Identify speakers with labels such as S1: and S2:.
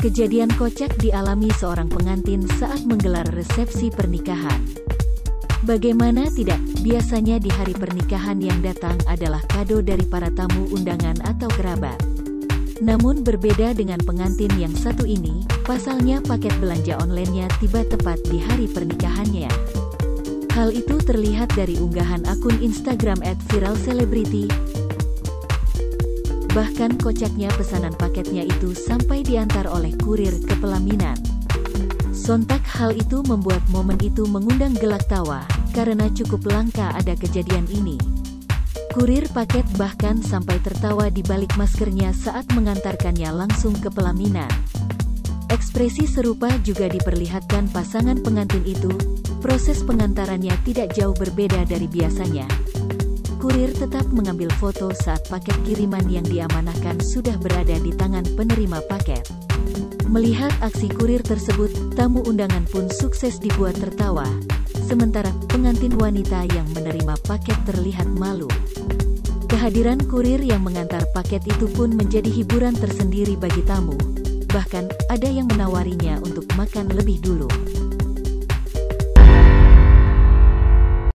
S1: Kejadian kocak dialami seorang pengantin saat menggelar resepsi pernikahan. Bagaimana tidak, biasanya di hari pernikahan yang datang adalah kado dari para tamu undangan atau kerabat. Namun berbeda dengan pengantin yang satu ini, pasalnya paket belanja online-nya tiba tepat di hari pernikahannya. Hal itu terlihat dari unggahan akun Instagram @viralcelebrity. Bahkan kocaknya pesanan paketnya itu sampai diantar oleh kurir ke pelaminan. Sontak hal itu membuat momen itu mengundang gelak tawa, karena cukup langka ada kejadian ini. Kurir paket bahkan sampai tertawa di balik maskernya saat mengantarkannya langsung ke pelaminan. Ekspresi serupa juga diperlihatkan pasangan pengantin itu. Proses pengantarannya tidak jauh berbeda dari biasanya. Kurir tetap mengambil foto saat paket kiriman yang diamanahkan sudah berada di tangan penerima paket. Melihat aksi kurir tersebut, tamu undangan pun sukses dibuat tertawa, sementara pengantin wanita yang menerima paket terlihat malu. Kehadiran kurir yang mengantar paket itu pun menjadi hiburan tersendiri bagi tamu, bahkan ada yang menawarinya untuk makan lebih dulu.